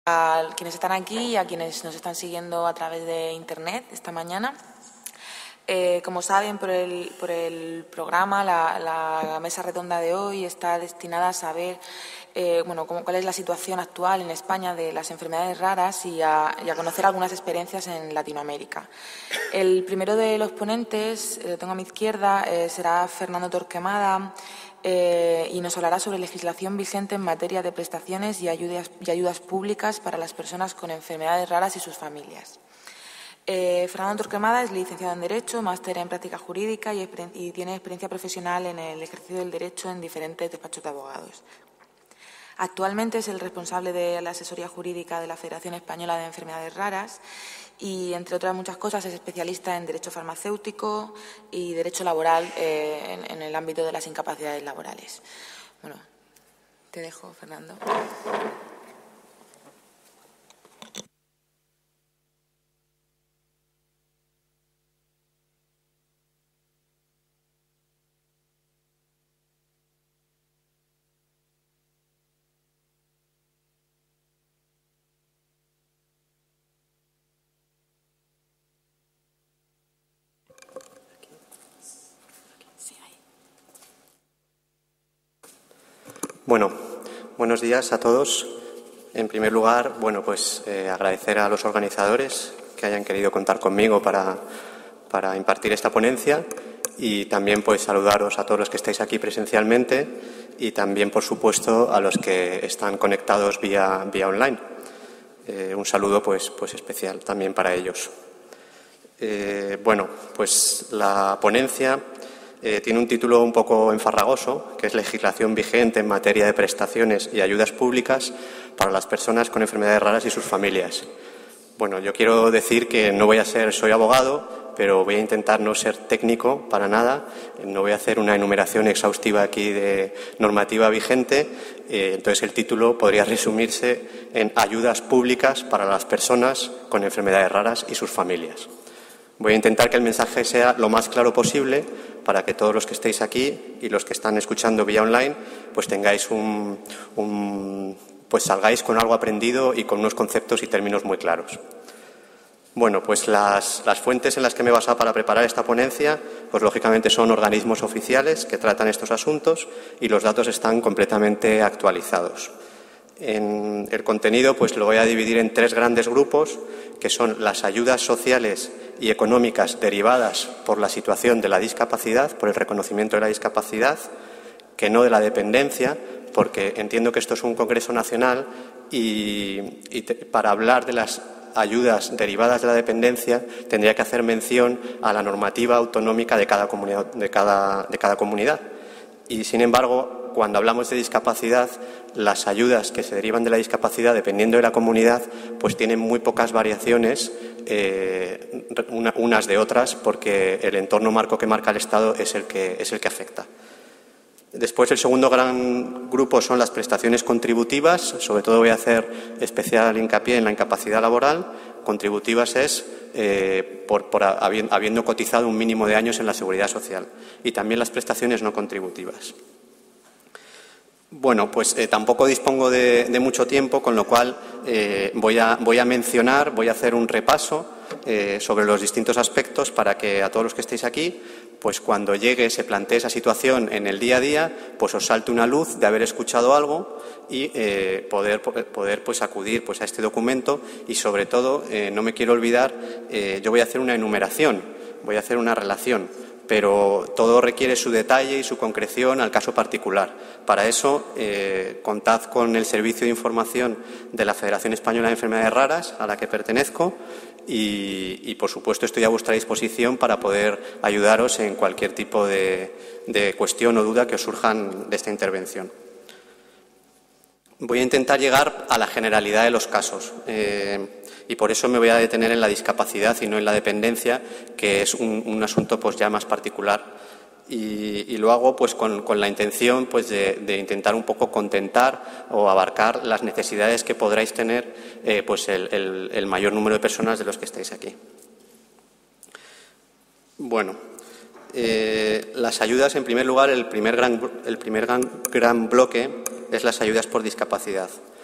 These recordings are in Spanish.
A quienes están aquí y a quienes nos están siguiendo a través de Internet esta mañana. Como saben, por el programa, la mesa redonda de hoy está destinada a saber cuál es la situación actual en España de las enfermedades raras y a conocer algunas experiencias en Latinoamérica. El primero de los ponentes, lo tengo a mi izquierda, será Fernando Torquemada, y nos hablará sobre legislación vigente en materia de prestaciones y ayudas públicas para las personas con enfermedades raras y sus familias. Fernando Torquemada es licenciado en Derecho, máster en Práctica Jurídica y tiene experiencia profesional en el ejercicio del derecho en diferentes despachos de abogados. Actualmente es el responsable de la asesoría jurídica de la Federación Española de Enfermedades Raras y, entre otras muchas cosas, es especialista en derecho farmacéutico y derecho laboral en el ámbito de las incapacidades laborales. Bueno, te dejo, Fernando. Bueno, buenos días a todos. En primer lugar, agradecer a los organizadores que hayan querido contar conmigo para impartir esta ponencia y también saludaros a todos los que estáis aquí presencialmente y también, por supuesto, a los que están conectados vía online. Un saludo especial también para ellos. La ponencia tiene un título un poco enfarragoso, que es Legislación vigente en materia de prestaciones y ayudas públicas para las personas con enfermedades raras y sus familias. Bueno, yo quiero decir que soy abogado, pero voy a intentar no ser técnico para nada. No voy a hacer una enumeración exhaustiva aquí de normativa vigente. Entonces, el título podría resumirse en Ayudas públicas para las personas con enfermedades raras y sus familias. Voy a intentar que el mensaje sea lo más claro posible para que todos los que estéis aquí y los que están escuchando vía online tengáis salgáis con algo aprendido y con unos conceptos y términos muy claros. Bueno, las fuentes en las que me he basado para preparar esta ponencia, lógicamente son organismos oficiales que tratan estos asuntos y los datos están completamente actualizados. En el contenido lo voy a dividir en tres grandes grupos, que son las ayudas sociales y económicas derivadas por la situación de la discapacidad, por el reconocimiento de la discapacidad, que no de la dependencia, porque entiendo que esto es un congreso nacional y para hablar de las ayudas derivadas de la dependencia tendría que hacer mención a la normativa autonómica de cada comunidad. Y, sin embargo, cuando hablamos de discapacidad, las ayudas que se derivan de la discapacidad, dependiendo de la comunidad, tienen muy pocas variaciones unas de otras, porque el entorno marco que marca el Estado es el que afecta. Después, el segundo gran grupo son las prestaciones contributivas. Sobre todo voy a hacer especial hincapié en la incapacidad laboral. Contributivas es habiendo cotizado un mínimo de años en la Seguridad Social. Y también las prestaciones no contributivas. Bueno, tampoco dispongo de mucho tiempo, con lo cual voy a hacer un repaso sobre los distintos aspectos para que a todos los que estéis aquí, cuando se plantee esa situación en el día a día, os salte una luz de haber escuchado algo y poder acudir a este documento. Y, sobre todo, no me quiero olvidar, yo voy a hacer una enumeración, voy a hacer una relación, pero todo requiere su detalle y su concreción al caso particular. Para eso, contad con el servicio de información de la Federación Española de Enfermedades Raras, a la que pertenezco, y por supuesto, estoy a vuestra disposición para poder ayudaros en cualquier tipo de cuestión o duda que os surjan de esta intervención. Voy a intentar llegar a la generalidad de los casos. Y por eso me voy a detener en la discapacidad y no en la dependencia, que es un asunto ya más particular. Y lo hago con la intención de intentar un poco contentar o abarcar las necesidades que podráis tener el mayor número de personas de los que estáis aquí. Bueno, las ayudas, en primer lugar, el primer gran bloque es las ayudas por discapacidad.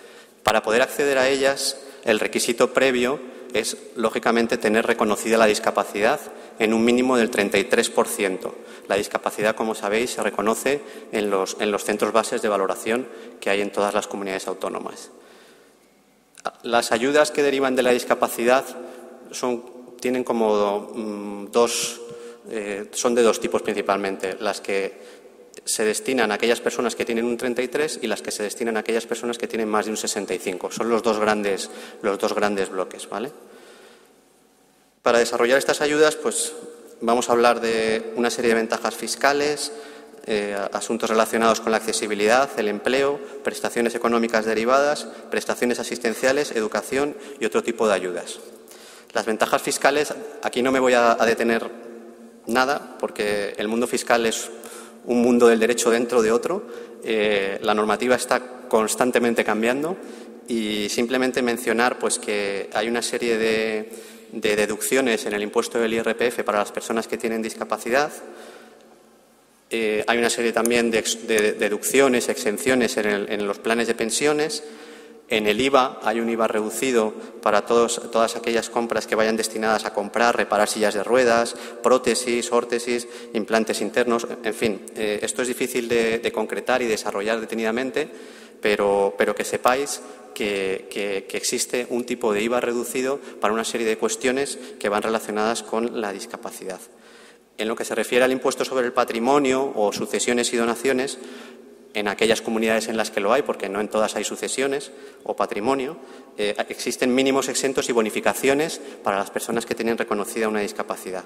Para poder acceder a ellas, el requisito previo es, lógicamente, tener reconocida la discapacidad en un mínimo del 33%. La discapacidad, como sabéis, se reconoce en los centros bases de valoración que hay en todas las comunidades autónomas. Las ayudas que derivan de la discapacidad tienen como son de dos tipos principalmente, las que se destinan a aquellas personas que tienen un 33 y las que se destinan a aquellas personas que tienen más de un 65. Son los dos grandes bloques, ¿vale? Para desarrollar estas ayudas, pues vamos a hablar de una serie de ventajas fiscales, asuntos relacionados con la accesibilidad, el empleo, prestaciones económicas derivadas, prestaciones asistenciales, educación y otro tipo de ayudas. Las ventajas fiscales, aquí no me voy a detener nada, porque el mundo fiscal es un mundo del derecho dentro de otro. La normativa está constantemente cambiando y simplemente mencionar pues, que hay una serie de deducciones en el impuesto del IRPF para las personas que tienen discapacidad. Hay una serie también de deducciones, exenciones en los planes de pensiones. En el IVA hay un IVA reducido para todas aquellas compras que vayan destinadas a comprar, reparar sillas de ruedas, prótesis, órtesis, implantes internos. En fin, esto es difícil de concretar y desarrollar detenidamente, pero que sepáis que existe un tipo de IVA reducido para una serie de cuestiones que van relacionadas con la discapacidad. En lo que se refiere al impuesto sobre el patrimonio o sucesiones y donaciones, en aquellas comunidades en las que lo hay, porque no en todas hay sucesiones o patrimonio, existen mínimos exentos y bonificaciones para las personas que tienen reconocida una discapacidad.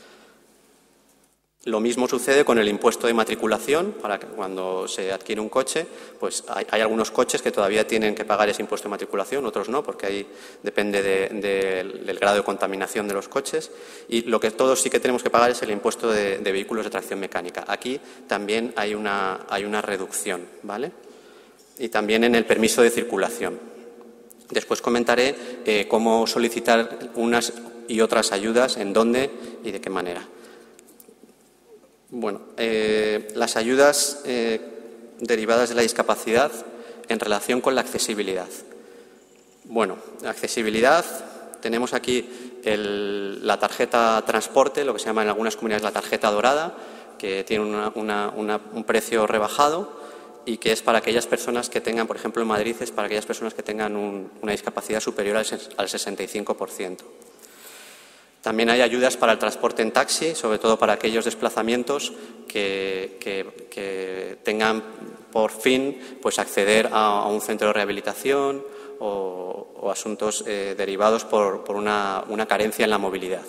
Lo mismo sucede con el impuesto de matriculación, para que cuando se adquiere un coche, pues hay algunos coches que todavía tienen que pagar ese impuesto de matriculación, otros no, porque ahí depende del grado de contaminación de los coches. Y lo que todos sí que tenemos que pagar es el impuesto de vehículos de tracción mecánica. Aquí también hay una reducción, ¿vale? Y también en el permiso de circulación. Después comentaré cómo solicitar unas y otras ayudas, en dónde y de qué manera. Bueno, las ayudas derivadas de la discapacidad en relación con la accesibilidad. Bueno, la accesibilidad, tenemos aquí la tarjeta transporte, lo que se llama en algunas comunidades la tarjeta dorada, que tiene un precio rebajado y que es para aquellas personas que tengan, por ejemplo, en Madrid, es para aquellas personas que tengan una discapacidad superior al 65%. También hay ayudas para el transporte en taxi, sobre todo para aquellos desplazamientos que tengan por fin pues, acceder a un centro de rehabilitación o asuntos derivados por una carencia en la movilidad.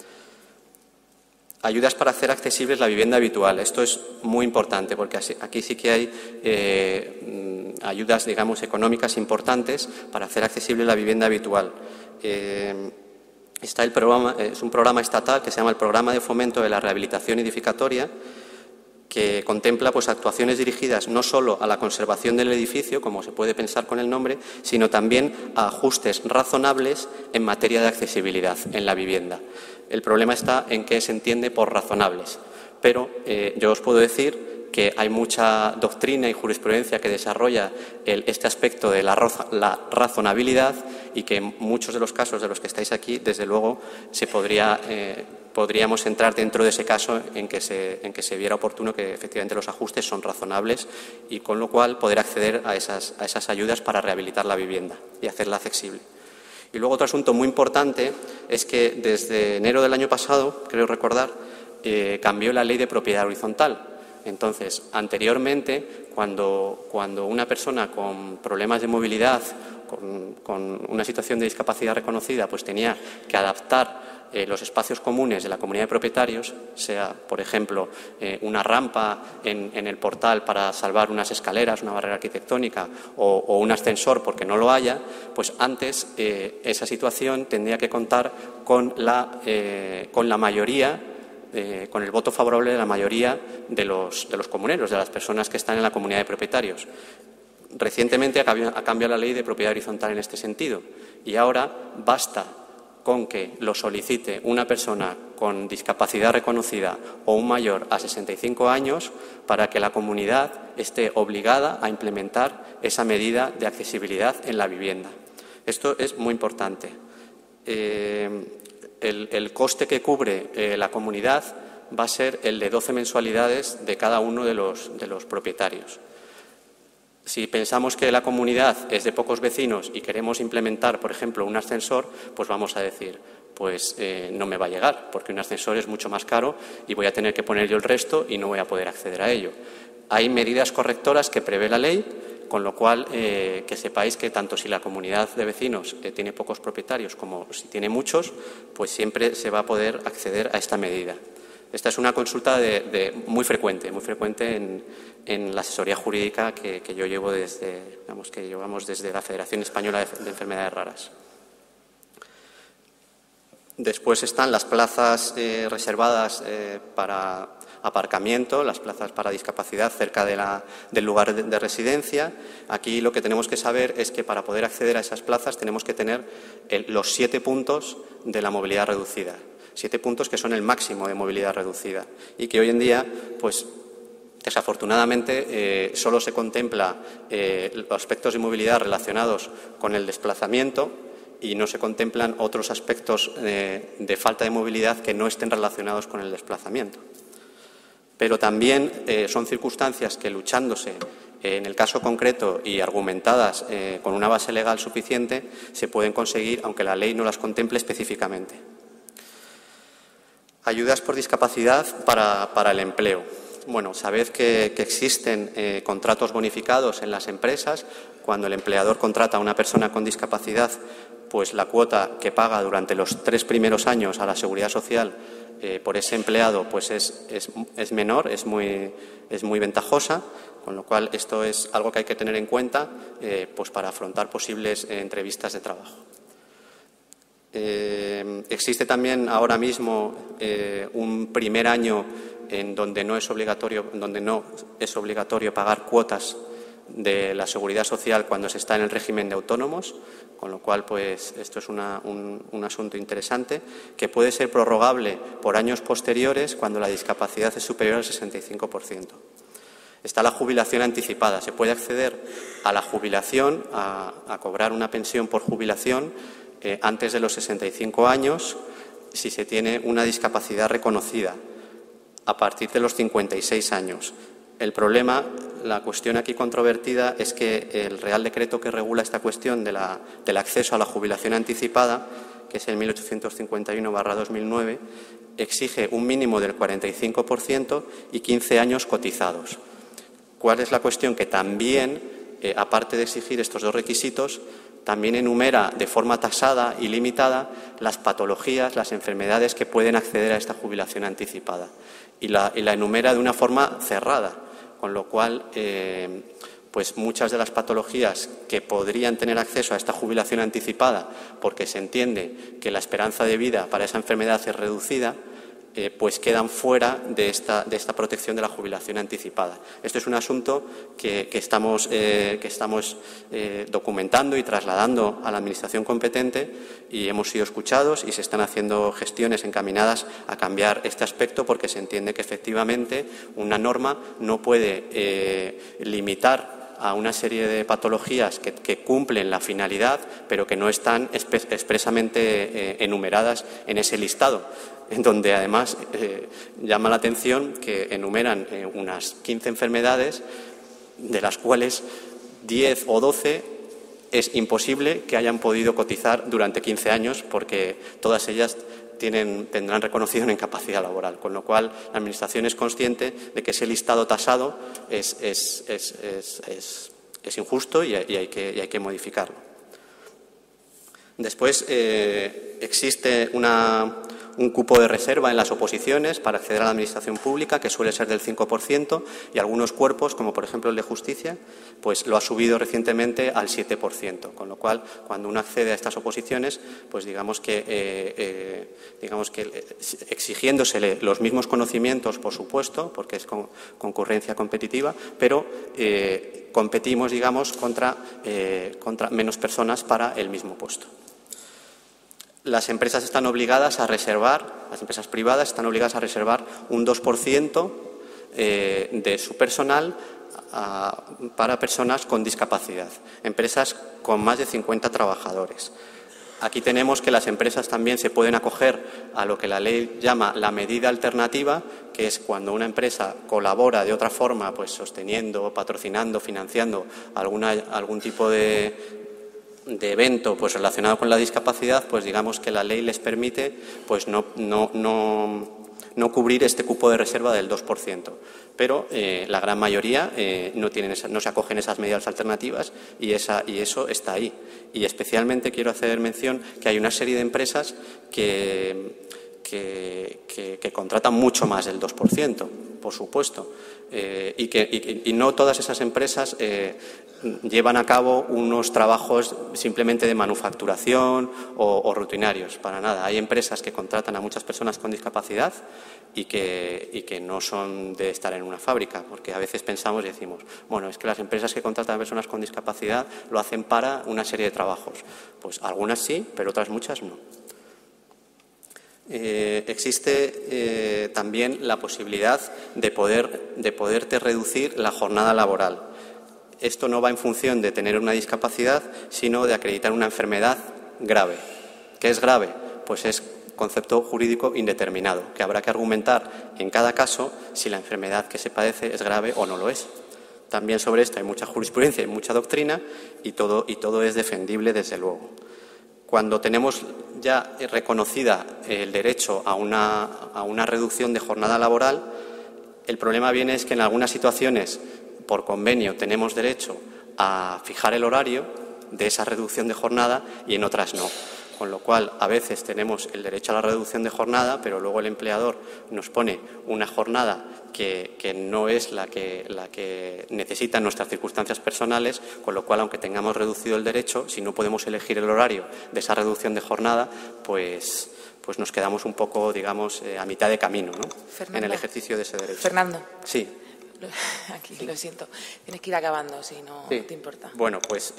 Ayudas para hacer accesible la vivienda habitual. Esto es muy importante porque aquí sí que hay ayudas, digamos, económicas importantes para hacer accesible la vivienda habitual. Está el programa, es un programa estatal que se llama el Programa de Fomento de la Rehabilitación Edificatoria, que contempla pues, actuaciones dirigidas no solo a la conservación del edificio, como se puede pensar con el nombre, sino también a ajustes razonables en materia de accesibilidad en la vivienda. El problema está en qué se entiende por razonables, pero yo os puedo decir que hay mucha doctrina y jurisprudencia que desarrolla este aspecto de la razonabilidad y que en muchos de los casos de los que estáis aquí, desde luego, podríamos entrar dentro de ese caso en que se viera oportuno que efectivamente los ajustes son razonables y con lo cual poder acceder a esas ayudas para rehabilitar la vivienda y hacerla accesible. Y luego otro asunto muy importante es que desde enero del año pasado, creo recordar, cambió la ley de propiedad horizontal. Entonces, anteriormente, cuando una persona con problemas de movilidad, con una situación de discapacidad reconocida, pues tenía que adaptar los espacios comunes de la comunidad de propietarios, sea, por ejemplo, una rampa en el portal para salvar unas escaleras, una barrera arquitectónica o un ascensor porque no lo haya, pues antes esa situación tendría que contar con la mayoría, con el voto favorable de la mayoría de los comuneros, de las personas que están en la comunidad de propietarios. Recientemente ha cambiado la ley de propiedad horizontal en este sentido y ahora basta con que lo solicite una persona con discapacidad reconocida o un mayor a 65 años para que la comunidad esté obligada a implementar esa medida de accesibilidad en la vivienda. Esto es muy importante. El coste que cubre la comunidad va a ser el de 12 mensualidades de cada uno de los propietarios. Si pensamos que la comunidad es de pocos vecinos y queremos implementar, por ejemplo, un ascensor, pues vamos a decir, pues no me va a llegar, porque un ascensor es mucho más caro y voy a tener que poner yo el resto y no voy a poder acceder a ello. Hay medidas correctoras que prevé la ley, con lo cual que sepáis que tanto si la comunidad de vecinos tiene pocos propietarios como si tiene muchos, pues siempre se va a poder acceder a esta medida. Esta es una consulta muy frecuente en la asesoría jurídica que yo llevo que llevamos desde la Federación Española de Enfermedades Raras. Después están las plazas reservadas para aparcamiento, las plazas para discapacidad cerca del lugar de residencia. Aquí lo que tenemos que saber es que para poder acceder a esas plazas tenemos que tener los 7 puntos de la movilidad reducida. 7 puntos que son el máximo de movilidad reducida y que hoy en día, pues desafortunadamente, solo se contempla los aspectos de movilidad relacionados con el desplazamiento y no se contemplan otros aspectos de falta de movilidad que no estén relacionados con el desplazamiento. Pero también son circunstancias que, luchándose en el caso concreto y argumentadas con una base legal suficiente, se pueden conseguir, aunque la ley no las contemple específicamente. Ayudas por discapacidad para el empleo. Bueno, sabed que existen contratos bonificados en las empresas. Cuando el empleador contrata a una persona con discapacidad, pues la cuota que paga durante los 3 primeros años a la Seguridad Social por ese empleado pues es menor, es muy ventajosa, con lo cual esto es algo que hay que tener en cuenta pues para afrontar posibles entrevistas de trabajo. Existe también ahora mismo un primer año en donde no es obligatorio pagar cuotas de la Seguridad Social cuando se está en el régimen de autónomos, con lo cual pues esto es un asunto interesante que puede ser prorrogable por años posteriores cuando la discapacidad es superior al 65%. Está la jubilación anticipada. Se puede acceder a la jubilación, a cobrar una pensión por jubilación antes de los 65 años si se tiene una discapacidad reconocida, a partir de los 56 años. El problema, la cuestión aquí controvertida, es que el Real Decreto que regula esta cuestión del acceso a la jubilación anticipada, que es el 1851/2009, exige un mínimo del 45% y 15 años cotizados. ¿Cuál es la cuestión? Que también, aparte de exigir estos 2 requisitos, también enumera de forma tasada y limitada las patologías, las enfermedades que pueden acceder a esta jubilación anticipada. Y la enumera de una forma cerrada, con lo cual pues muchas de las patologías que podrían tener acceso a esta jubilación anticipada, porque se entiende que la esperanza de vida para esa enfermedad es reducida, pues quedan fuera de esta protección de la jubilación anticipada. Esto es un asunto que estamos documentando y trasladando a la Administración competente y hemos sido escuchados y se están haciendo gestiones encaminadas a cambiar este aspecto porque se entiende que efectivamente una norma no puede limitar a una serie de patologías que cumplen la finalidad, pero que no están expresamente enumeradas en ese listado, en donde además llama la atención que enumeran unas 15 enfermedades, de las cuales 10 o 12 es imposible que hayan podido cotizar durante 15 años, porque todas ellas tendrán reconocido una incapacidad laboral, con lo cual la Administración es consciente de que ese listado tasado es injusto y hay que modificarlo. Después existe un cupo de reserva en las oposiciones para acceder a la Administración pública, que suele ser del 5%, y algunos cuerpos, como por ejemplo el de Justicia, pues lo ha subido recientemente al 7%, con lo cual, cuando uno accede a estas oposiciones, pues digamos que exigiéndosele los mismos conocimientos, por supuesto, porque es concurrencia competitiva, pero competimos, digamos, contra menos personas para el mismo puesto. las empresas están obligadas a reservar, las empresas privadas están obligadas a reservar un 2% de su personal para personas con discapacidad, empresas con más de 50 trabajadores. Aquí tenemos que las empresas también se pueden acoger a lo que la ley llama la medida alternativa, que es cuando una empresa colabora de otra forma, pues sosteniendo, patrocinando, financiando algún tipo de evento pues relacionado con la discapacidad, pues digamos que la ley les permite pues no cubrir este cupo de reserva del 2%. Pero la gran mayoría no se acogen esas medidas alternativas y eso está ahí. Y especialmente quiero hacer mención que hay una serie de empresas que contratan mucho más del 2%, por supuesto. Y no todas esas empresas llevan a cabo unos trabajos simplemente de manufacturación o rutinarios, para nada. Hay empresas que contratan a muchas personas con discapacidad y que no son de estar en una fábrica, porque a veces pensamos y decimos, bueno, es que las empresas que contratan a personas con discapacidad lo hacen para una serie de trabajos. Pues algunas sí, pero otras muchas no. Existe también la posibilidad de poderte reducir la jornada laboral. Esto no va en función de tener una discapacidad, sino de acreditar una enfermedad grave. ¿Qué es grave? Pues es concepto jurídico indeterminado, que habrá que argumentar en cada caso si la enfermedad que se padece es grave o no lo es. También sobre esto hay mucha jurisprudencia y mucha doctrina y todo es defendible, desde luego. Cuando tenemos ya reconocida el derecho a una reducción de jornada laboral, el problema viene es que en algunas situaciones, por convenio, tenemos derecho a fijar el horario de esa reducción de jornada y en otras no. Con lo cual, a veces tenemos el derecho a la reducción de jornada, pero luego el empleador nos pone una jornada que no es la que necesitan nuestras circunstancias personales, con lo cual, aunque tengamos reducido el derecho, si no podemos elegir el horario de esa reducción de jornada, pues nos quedamos un poco, digamos, a mitad de camino, ¿no? Fernando, en el ejercicio de ese derecho. Fernando. Sí. Aquí, lo siento. Tienes que ir acabando, si no te importa. Bueno, pues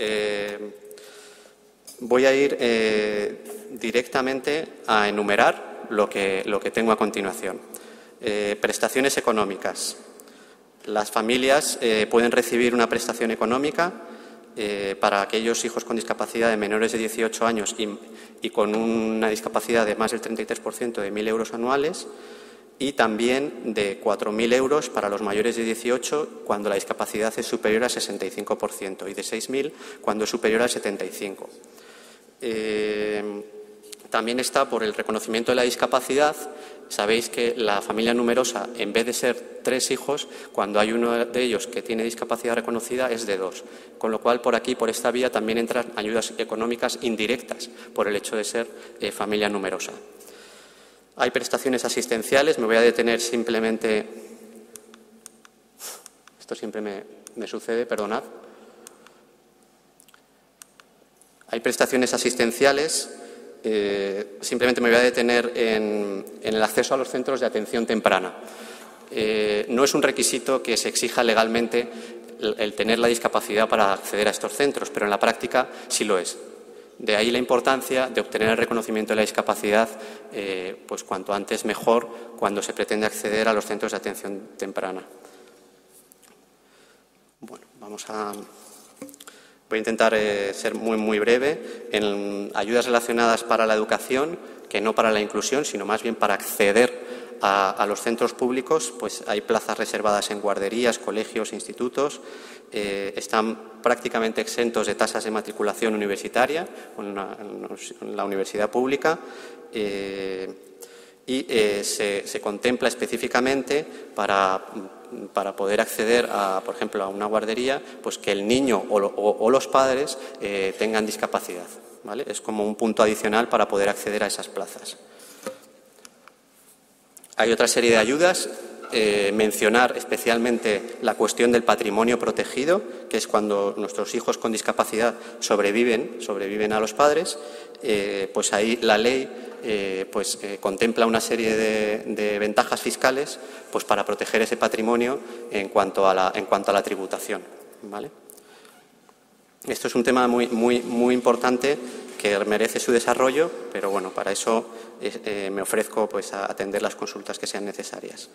voy a ir directamente a enumerar lo que tengo a continuación. Prestaciones económicas. Las familias pueden recibir una prestación económica para aquellos hijos con discapacidad de menores de 18 años y con una discapacidad de más del 33% de 1.000 euros anuales, y también de 4.000 euros para los mayores de 18 cuando la discapacidad es superior al 65% y de 6.000 cuando es superior al 75%. También está por el reconocimiento de la discapacidad. Sabéis que la familia numerosa, en vez de ser 3 hijos, cuando hay uno de ellos que tiene discapacidad reconocida, es de 2. Con lo cual, por aquí, por esta vía, también entran ayudas económicas indirectas por el hecho de ser familia numerosa. Hay prestaciones asistenciales. Me voy a detener simplemente. Esto siempre me sucede, perdonad. Hay prestaciones asistenciales. Simplemente me voy a detener en el acceso a los centros de atención temprana. No es un requisito que se exija legalmente el tener la discapacidad para acceder a estos centros, pero en la práctica sí lo es. De ahí la importancia de obtener el reconocimiento de la discapacidad pues cuanto antes mejor cuando se pretende acceder a los centros de atención temprana. Bueno, voy a intentar ser muy breve. En ayudas relacionadas para la educación, que no para la inclusión, sino más bien para acceder a los centros públicos, pues hay plazas reservadas en guarderías, colegios, institutos. Están prácticamente exentos de tasas de matriculación universitaria en la universidad pública. Y se contempla específicamente para poder acceder por ejemplo, a una guardería, pues que el niño o los padres tengan discapacidad, ¿vale? Es como un punto adicional para poder acceder a esas plazas. Hay otra serie de ayudas. Mencionar especialmente la cuestión del patrimonio protegido, que es cuando nuestros hijos con discapacidad sobreviven a los padres. Pues ahí la ley contempla una serie de ventajas fiscales pues para proteger ese patrimonio en cuanto a la tributación, ¿vale? Esto es un tema muy importante que merece su desarrollo, pero bueno, para eso me ofrezco pues, a atender las consultas que sean necesarias.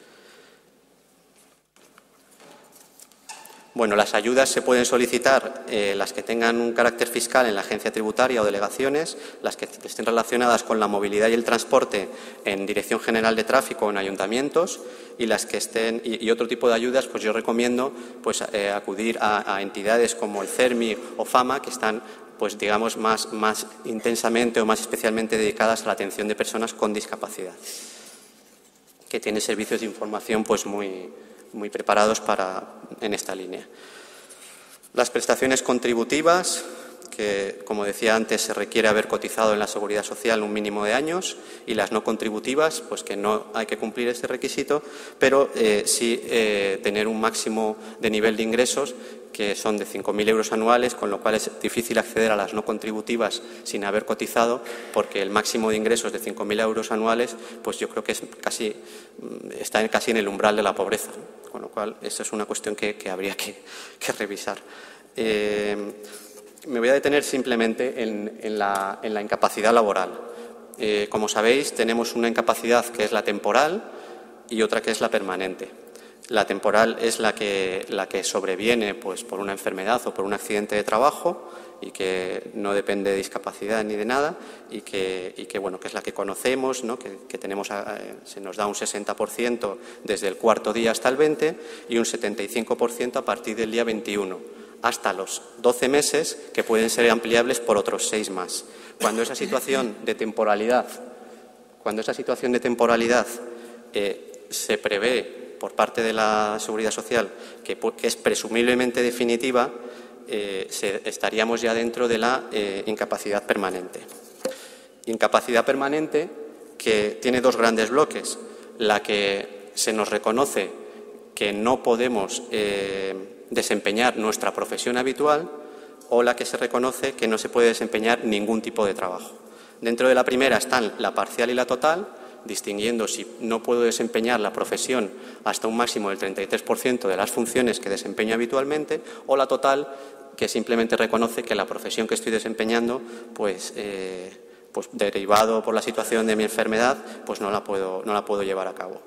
Bueno, las ayudas se pueden solicitar las que tengan un carácter fiscal en la agencia tributaria o delegaciones, las que estén relacionadas con la movilidad y el transporte en Dirección General de Tráfico o en ayuntamientos, y las que estén y otro tipo de ayudas, pues yo recomiendo pues acudir a entidades como el CERMI o FAMA, que están pues digamos más intensamente o más especialmente dedicadas a la atención de personas con discapacidad, que tienen servicios de información pues muy preparados en esta línea. Las prestaciones contributivas, que como decía antes se requiere haber cotizado en la Seguridad Social un mínimo de años, y las no contributivas, pues que no hay que cumplir este requisito, pero sí tener un máximo de nivel de ingresos que son de 5.000 euros anuales, con lo cual es difícil acceder a las no contributivas sin haber cotizado, porque el máximo de ingresos de 5.000 euros anuales, pues yo creo que está casi en el umbral de la pobreza, con lo cual esa es una cuestión que habría que revisar. Me voy a detener simplemente en la incapacidad laboral. Como sabéis, tenemos una incapacidad que es la temporal y otra que es la permanente. La temporal es la que sobreviene pues, por una enfermedad o por un accidente de trabajo y que no depende de discapacidad ni de nada y que es la que conocemos, ¿no? que tenemos, se nos da un 60% desde el cuarto día hasta el 20 y un 75% a partir del día 21, hasta los 12 meses, que pueden ser ampliables por otros 6 más. Cuando esa situación de temporalidad se prevé por parte de la Seguridad Social que es presumiblemente definitiva, estaríamos ya dentro de la incapacidad permanente. Incapacidad permanente que tiene dos grandes bloques: la que se nos reconoce que no podemos desempeñar nuestra profesión habitual, o la que se reconoce que no se puede desempeñar ningún tipo de trabajo. Dentro de la primera están la parcial y la total, distinguiendo si no puedo desempeñar la profesión hasta un máximo del 33% de las funciones que desempeño habitualmente, o la total, que simplemente reconoce que la profesión que estoy desempeñando, pues derivado por la situación de mi enfermedad, pues no la puedo llevar a cabo.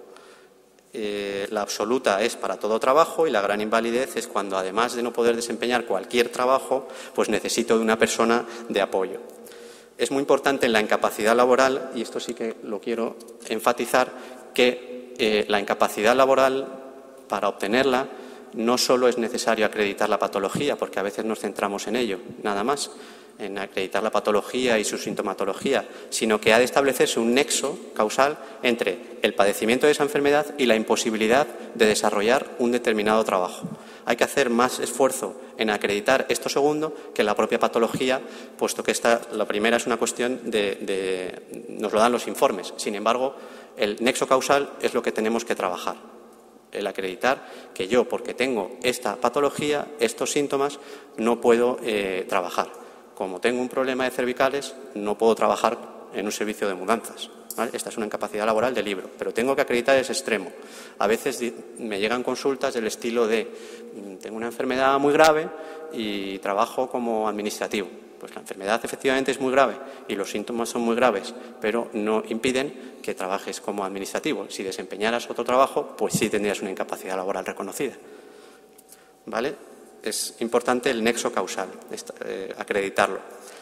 La absoluta es para todo trabajo, y la gran invalidez es cuando, además de no poder desempeñar cualquier trabajo, pues necesito de una persona de apoyo. Es muy importante en la incapacidad laboral, y esto sí que lo quiero enfatizar, que la incapacidad laboral, para obtenerla, no solo es necesario acreditar la patología, porque a veces nos centramos en ello, nada más, en acreditar la patología y su sintomatología, sino que ha de establecerse un nexo causal entre el padecimiento de esa enfermedad y la imposibilidad de desarrollar un determinado trabajo. Hay que hacer más esfuerzo en acreditar esto segundo que la propia patología, puesto que la primera es una cuestión nos lo dan los informes. Sin embargo, el nexo causal es lo que tenemos que trabajar. El acreditar que yo, porque tengo esta patología, estos síntomas, no puedo trabajar. Como tengo un problema de cervicales, no puedo trabajar en un servicio de mudanzas, ¿vale? Esta es una incapacidad laboral de libro, pero tengo que acreditar ese extremo. A veces me llegan consultas del estilo de: tengo una enfermedad muy grave y trabajo como administrativo. Pues la enfermedad efectivamente es muy grave y los síntomas son muy graves, pero no impiden que trabajes como administrativo. Si desempeñaras otro trabajo, pues sí tendrías una incapacidad laboral reconocida, ¿vale? Es importante el nexo causal, acreditarlo.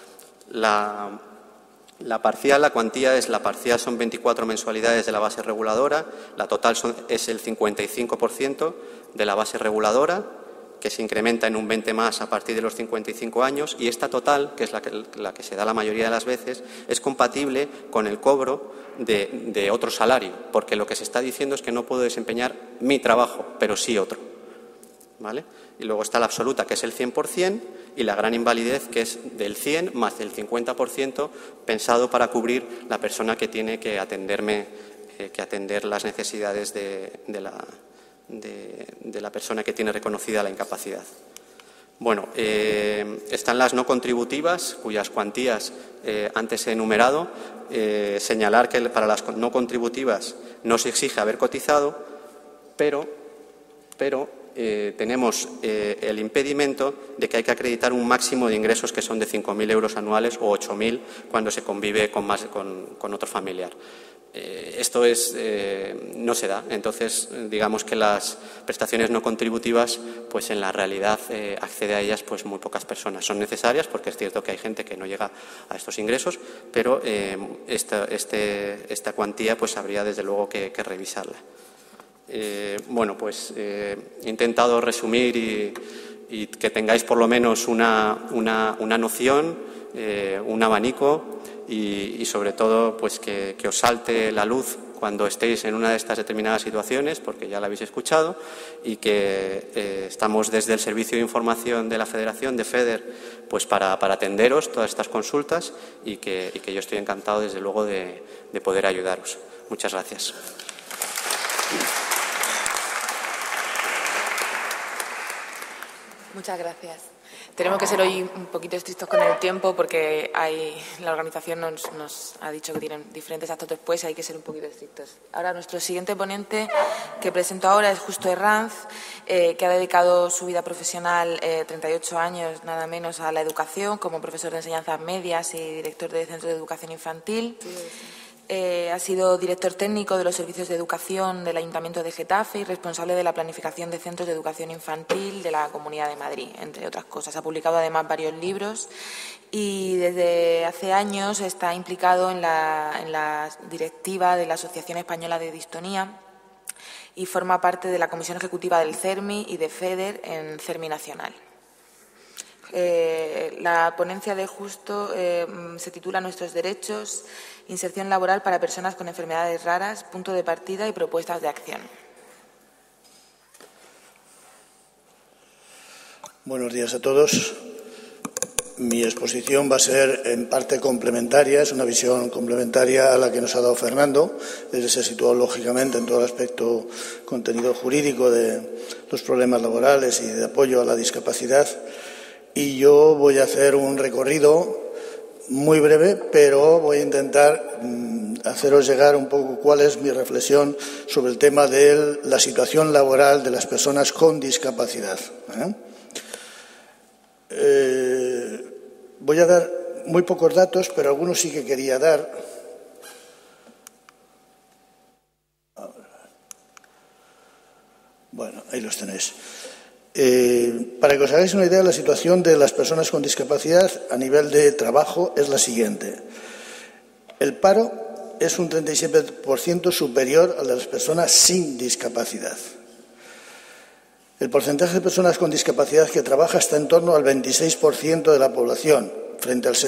La parcial, la cuantía es la parcial, son 24 mensualidades de la base reguladora, la total es el 55% de la base reguladora, que se incrementa en un 20 más a partir de los 55 años, y esta total, que es la que se da la mayoría de las veces, es compatible con el cobro de otro salario, porque lo que se está diciendo es que no puedo desempeñar mi trabajo, pero sí otro, ¿vale? Y luego está la absoluta, que es el 100%, y la gran invalidez, que es del 100 más del 50%, pensado para cubrir la persona que tiene que atender las necesidades de la persona que tiene reconocida la incapacidad. Bueno, están las no contributivas, cuyas cuantías antes he enumerado. Señalar que para las no contributivas no se exige haber cotizado, pero tenemos el impedimento de que hay que acreditar un máximo de ingresos que son de 5.000 euros anuales o 8.000 cuando se convive con otro familiar. Esto no se da. Entonces, digamos que las prestaciones no contributivas, pues en la realidad accede a ellas pues muy pocas personas. Son necesarias porque es cierto que hay gente que no llega a estos ingresos, pero esta cuantía pues habría desde luego que revisarla. Bueno, pues he intentado resumir y que tengáis por lo menos una noción, un abanico y sobre todo pues que os salte la luz cuando estéis en una de estas determinadas situaciones, porque ya la habéis escuchado, y que estamos desde el Servicio de Información de la Federación, de FEDER, pues para atenderos todas estas consultas y que yo estoy encantado desde luego de poder ayudaros. Muchas gracias. Muchas gracias. Tenemos que ser hoy un poquito estrictos con el tiempo porque la organización nos ha dicho que tienen diferentes actos después y hay que ser un poquito estrictos. Ahora, nuestro siguiente ponente que presento ahora es Justo Herranz, que ha dedicado su vida profesional 38 años, nada menos, a la educación como profesor de enseñanzas medias y director de Centro de Educación Infantil. Ha sido director técnico de los servicios de educación del Ayuntamiento de Getafe y responsable de la planificación de centros de educación infantil de la Comunidad de Madrid, entre otras cosas. Ha publicado además varios libros y desde hace años está implicado en la directiva de la Asociación Española de Distonía y forma parte de la Comisión Ejecutiva del CERMI y de FEDER en CERMI Nacional. La ponencia de Justo se titula Nuestros derechos, inserción laboral para personas con enfermedades raras, punto de partida y propuestas de acción. Buenos días a todos. Mi exposición va a ser en parte complementaria, es una visión complementaria a la que nos ha dado Fernando. Él se situó lógicamente en todo el aspecto contenido jurídico de los problemas laborales y de apoyo a la discapacidad. Y yo voy a hacer un recorrido muy breve, pero voy a intentar haceros llegar un poco cuál es mi reflexión sobre el tema de la situación laboral de las personas con discapacidad. Voy a dar muy pocos datos, pero algunos sí que quería dar. Bueno, ahí los tenéis. Para que os hagáis una idea, la situación de las personas con discapacidad a nivel de trabajo es la siguiente. El paro es un 37% superior al de las personas sin discapacidad. El porcentaje de personas con discapacidad que trabaja está en torno al 26% de la población, frente al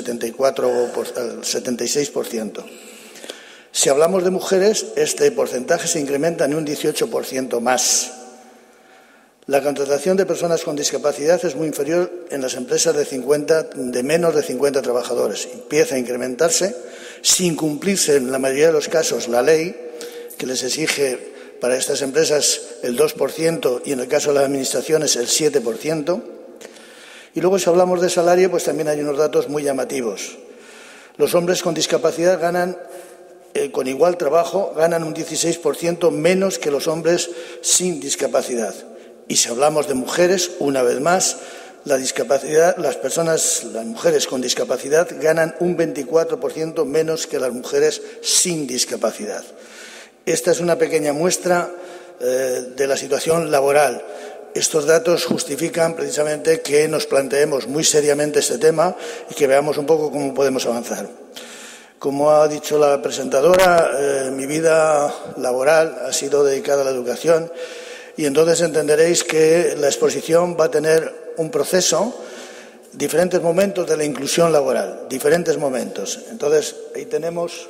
76%. Si hablamos de mujeres, este porcentaje se incrementa en un 18% más. La contratación de personas con discapacidad es muy inferior en las empresas de menos de 50 trabajadores. Empieza a incrementarse sin cumplirse en la mayoría de los casos la ley, que les exige para estas empresas el 2% y en el caso de las administraciones el 7%. Y luego, si hablamos de salario, pues también hay unos datos muy llamativos. Los hombres con discapacidad ganan, con igual trabajo, ganan un 16% menos que los hombres sin discapacidad. Y si hablamos de mujeres, una vez más, las mujeres con discapacidad ganan un 24% menos que las mujeres sin discapacidad. Esta es una pequeña muestra de la situación laboral. Estos datos justifican precisamente que nos planteemos muy seriamente este tema y que veamos un poco cómo podemos avanzar. Como ha dicho la presentadora, mi vida laboral ha sido dedicada a la educación. Y entonces entenderéis que la exposición va a tener un proceso, diferentes momentos de la inclusión laboral, diferentes momentos. Entonces, ahí tenemos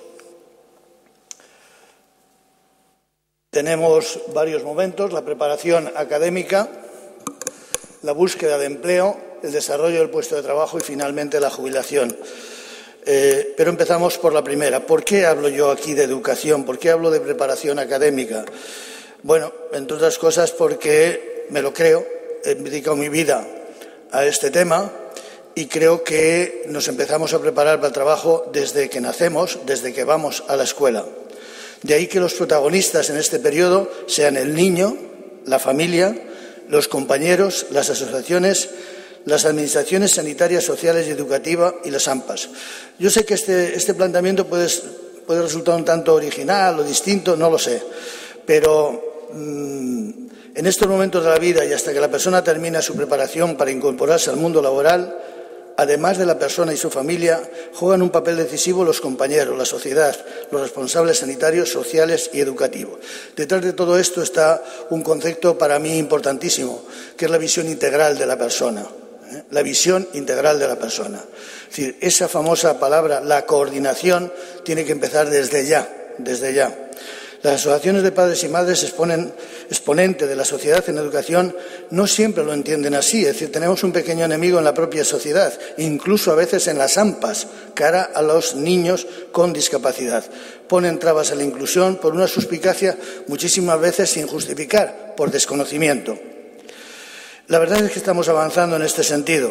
varios momentos: la preparación académica, la búsqueda de empleo, el desarrollo del puesto de trabajo y, finalmente, la jubilación. Pero empezamos por la primera. ¿Por qué hablo yo aquí de educación? ¿Por qué hablo de preparación académica? Bueno, entre otras cosas porque me lo creo, he dedicado mi vida a este tema y creo que nos empezamos a preparar para el trabajo desde que nacemos, desde que vamos a la escuela. De ahí que los protagonistas en este periodo sean el niño, la familia los compañeros, las asociaciones, las administraciones sanitarias, sociales y educativas y las AMPAs. Yo sé que este planteamiento puede resultar un tanto original o distinto, no lo sé, pero en estos momentos de la vida y hasta que la persona termina su preparación para incorporarse al mundo laboral, además de la persona y su familia, juegan un papel decisivo los compañeros, la sociedad, los responsables sanitarios, sociales y educativos. Detrás de todo esto está un concepto para mí importantísimo, que es la visión integral de la persona. La visión integral de la persona. Es decir, esa famosa palabra, la coordinación, tiene que empezar desde ya, desde ya. Las asociaciones de padres y madres exponente de la sociedad en educación no siempre lo entienden así. Es decir, tenemos un pequeño enemigo en la propia sociedad, incluso a veces en las AMPAs, cara a los niños con discapacidad. Ponen trabas a la inclusión por una suspicacia muchísimas veces sin justificar, por desconocimiento. La verdad es que estamos avanzando en este sentido.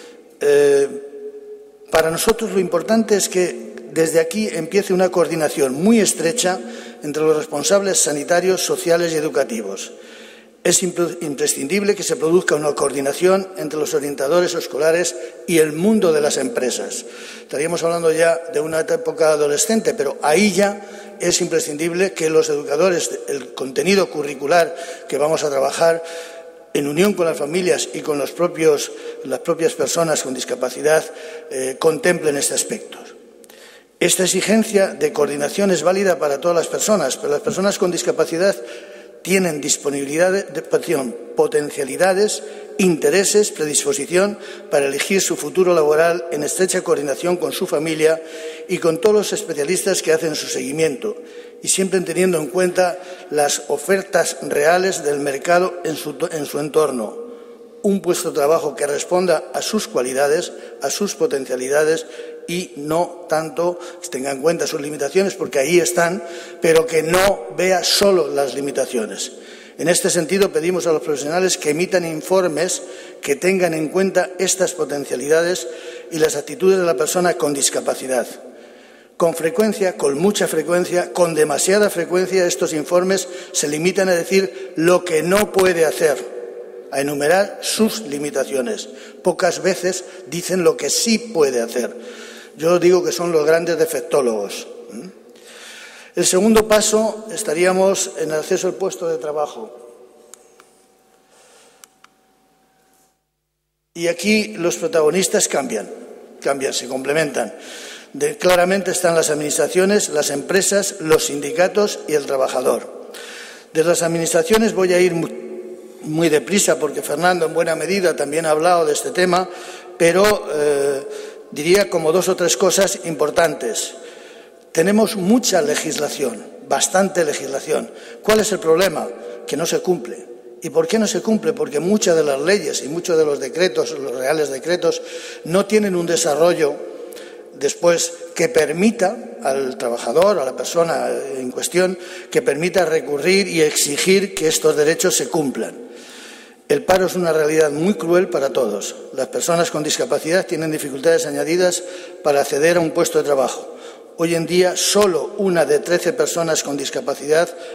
Para nosotros lo importante es que desde aquí empiece una coordinación muy estrecha entre los responsables sanitarios, sociales y educativos. Es imprescindible que se produzca una coordinación entre los orientadores escolares y el mundo de las empresas. Estaríamos hablando ya de una época adolescente, pero ahí ya es imprescindible que los educadores, el contenido curricular que vamos a trabajar, en unión con las familias y con las propias personas con discapacidad, contemplen este aspecto. Esta exigencia de coordinación es válida para todas las personas, pero las personas con discapacidad tienen disponibilidad, potencialidades, intereses, predisposición para elegir su futuro laboral en estrecha coordinación con su familia y con todos los especialistas que hacen su seguimiento, y siempre teniendo en cuenta las ofertas reales del mercado en su entorno. Un puesto de trabajo que responda a sus cualidades, a sus potencialidades y no tanto tenga en cuenta sus limitaciones, porque ahí están, pero que no vea solo las limitaciones. En este sentido, pedimos a los profesionales que emitan informes que tengan en cuenta estas potencialidades y las actitudes de la persona con discapacidad. Con frecuencia, con mucha frecuencia, con demasiada frecuencia, estos informes se limitan a decir lo que no puede hacer, a enumerar sus limitaciones. Pocas veces dicen lo que sí puede hacer. Yo digo que son los grandes defectólogos. El segundo paso estaríamos en el acceso al puesto de trabajo. Y aquí los protagonistas cambian, se complementan. Claramente están las administraciones, las empresas, los sindicatos y el trabajador. De las administraciones voy a ir muy deprisa porque Fernando en buena medida también ha hablado de este tema, pero diría como 2 o 3 cosas importantes. Tenemos mucha legislación, bastante legislación. ¿Cuál es el problema? Que no se cumple. ¿Y por qué no se cumple? Porque muchas de las leyes y muchos de los decretos, los reales decretos, no tienen un desarrollo después que permita al trabajador, a la persona en cuestión, que permita recurrir y exigir que estos derechos se cumplan. El paro es una realidad muy cruel para todos. Las personas con discapacidad tienen dificultades añadidas para acceder a un puesto de trabajo. Hoy en día, solo 1 de 13 personas con discapacidad